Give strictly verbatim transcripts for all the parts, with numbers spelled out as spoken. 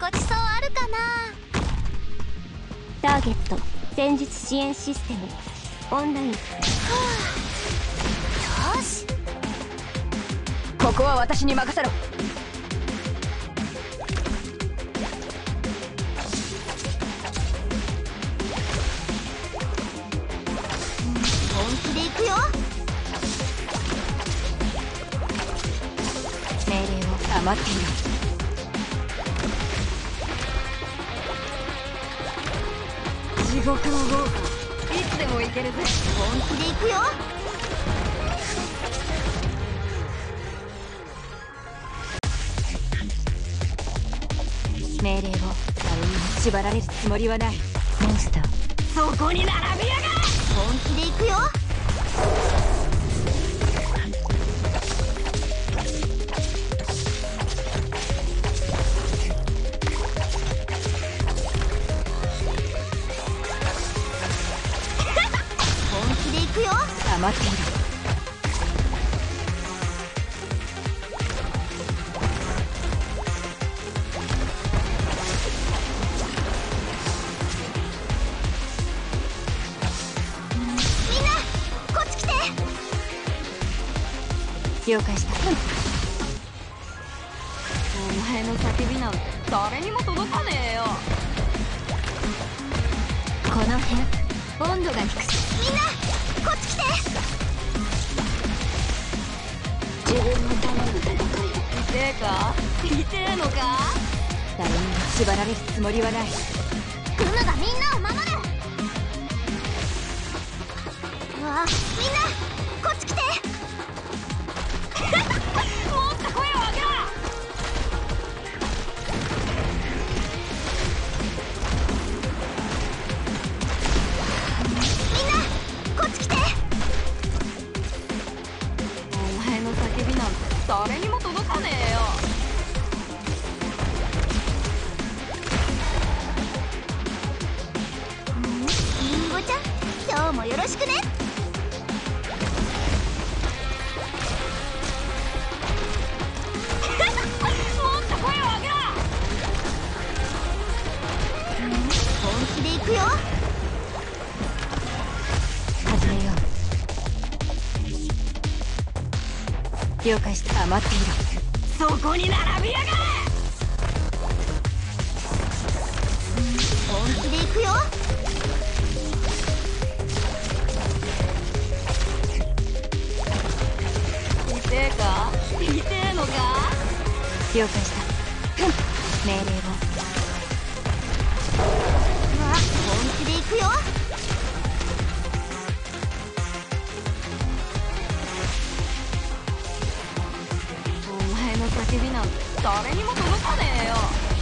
ごちそうあるかな。ターゲット戦術支援システムオンライン。はあ、よし、 ここは私に任せろ。 本気で行くよ。 命令を余っている。地獄の豪華、いつでも行けるぜ。 本気で行くよ。 命令を誰にも縛られるつもりはない。モンスター、そこに並びやがれ。 本気で行くよ。本気で行くよ。 余っている。了解した。お前の叫びなんて誰にも届かねえよ。 この辺温度が低く、みんなこっち来て。自分のための戦い。痛えか痛えのか。誰にも縛られるつもりはない。 クムがみんなを守る。うわ、みんなこっち来て。 誰にも届かねえよ。 リンゴちゃん、今日もよろしくね。 もっと声を上げろ。 本気で行くよ。 始めよう。了解した。余っている。そこに並びやがれ。 本気で行くよ。 痛えか痛えのか。了解した。命令を。 うわ、本気で行くよ。 叫びなんて誰にも届かねえよ。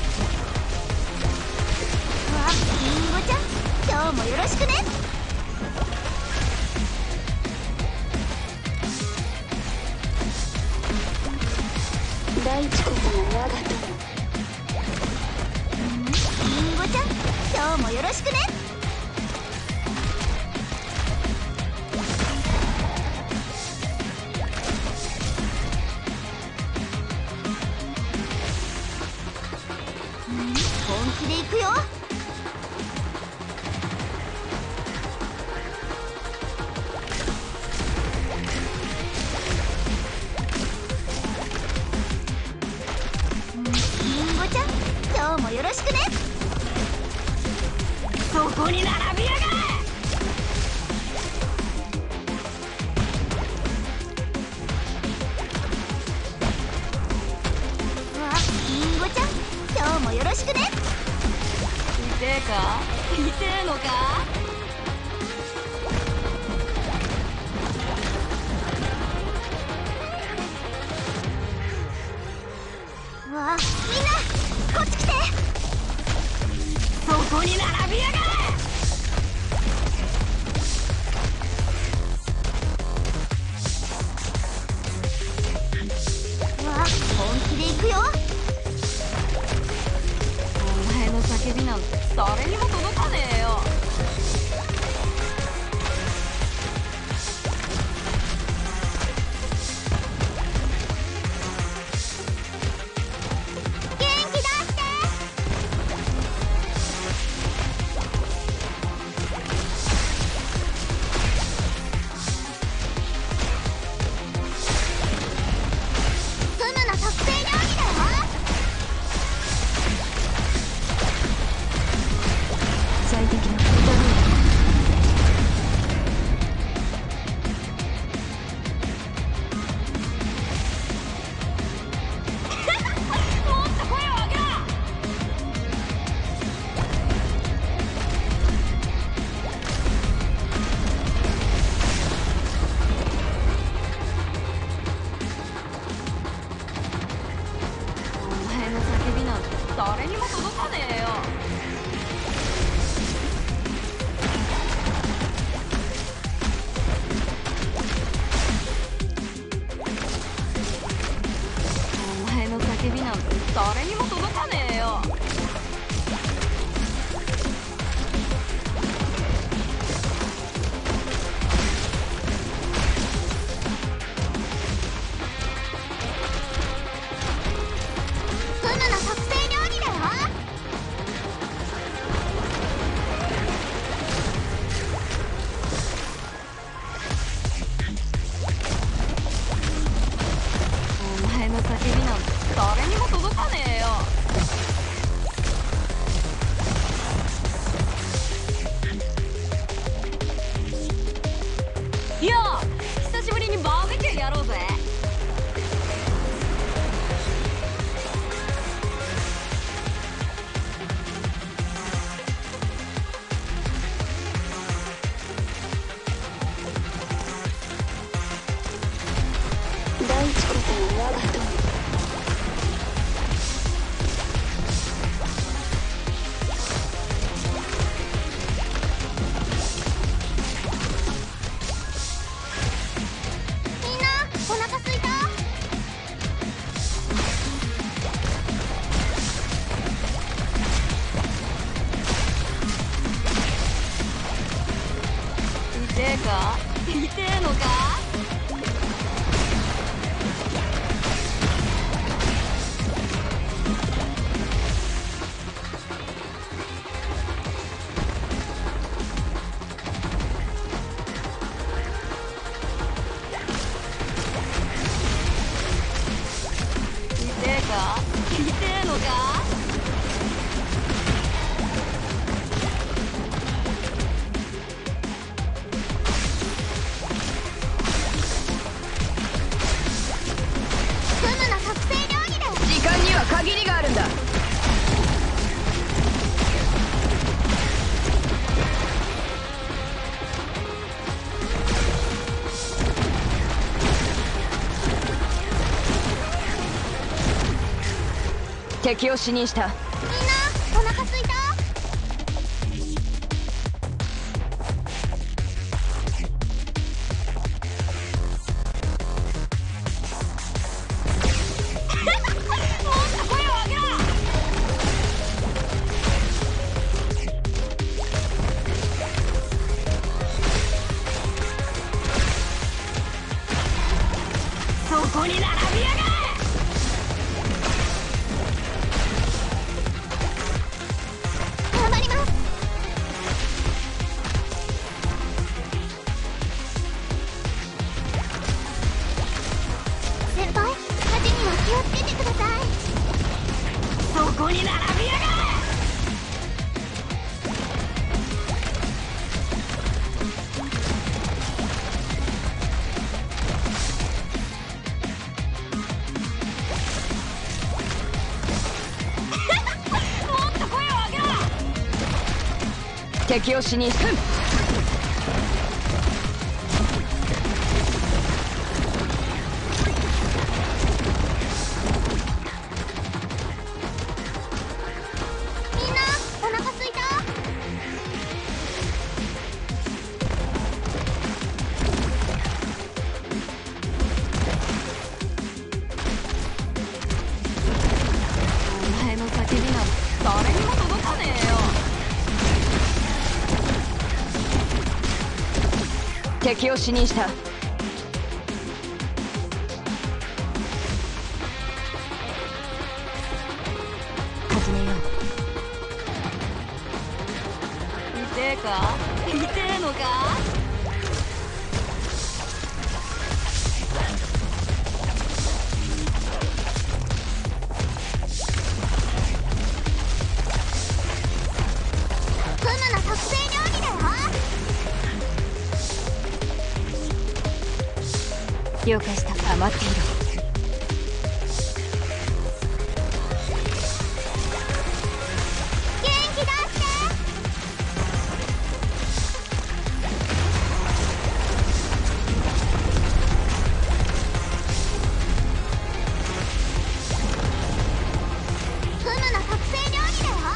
うわ、リンゴちゃん、今日もよろしくね。第一こその我が友。リンゴちゃん、今日もよろしくね。本気で行くよ。リンゴちゃん、今日もよろしくね。 そこに並びやがれ。 うわ、リンゴちゃん、今日もよろしくね。 痛えか痛えのか。 うわ、みんなこっち来て。 そこに並びやがれ。 うわ、本気で行くよ。 お前の叫びなんて誰にも届かねえよ。 元気出して。 叫びなんて誰にも届かねえよ。 ふむの特製料理だよ。 お前の叫びなんて誰にも届かねえよ。いや久しぶりにバーベキューやろうぜ。 大地こそ我が友。みんなお腹すいた？ 痛えか？痛えのか？痛えか？痛えのか？ ふむの特製料理だよ。 時間には限りがあるんだ。敵を死認した。 みんなお腹すいた？ もっと声を上げろ。そこに並びやがれ。 頑張ります。先輩、火事には気をつけてください。 そこに並びやがれ。もっと声を上げろ。敵を死認した。 みんなお腹すいた？ お前の叫びなんて誰にも届かねえよ。敵を死認した。始めよう。痛えか？痛えのか？ ふむの特製料理だよ。 了解した。余っている。 元気出して。ふむの特製料理だよ。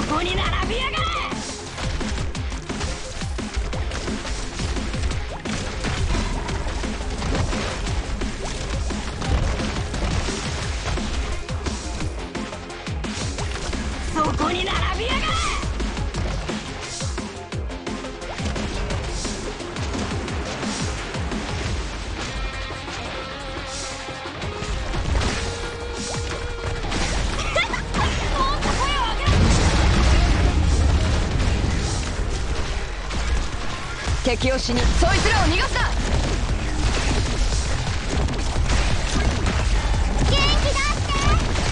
こに並びやがれ。そこに並びやがれ。敵を死にそいつらを逃がすな。 元気出して。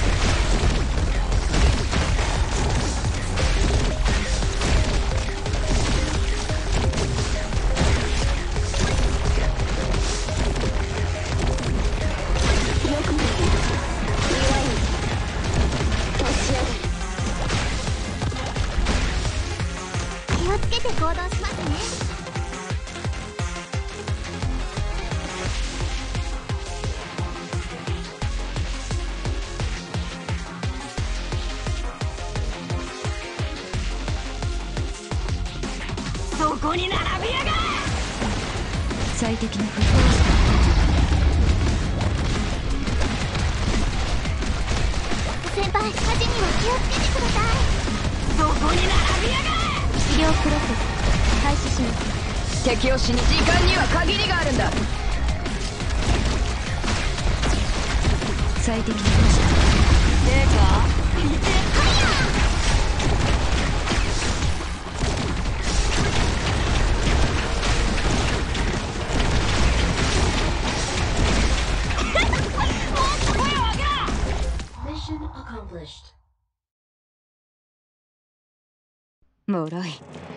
よく見て弱い押し上げる。気をつけて行動しますね。 そこに並びやがれ。最適なフット先輩、火事には気をつけてください。 そこに並びやがれ。 治療プロセス開始します。 敵を死に時間には限りがあるんだ。最適なフットでか見てファイヤー。もろい。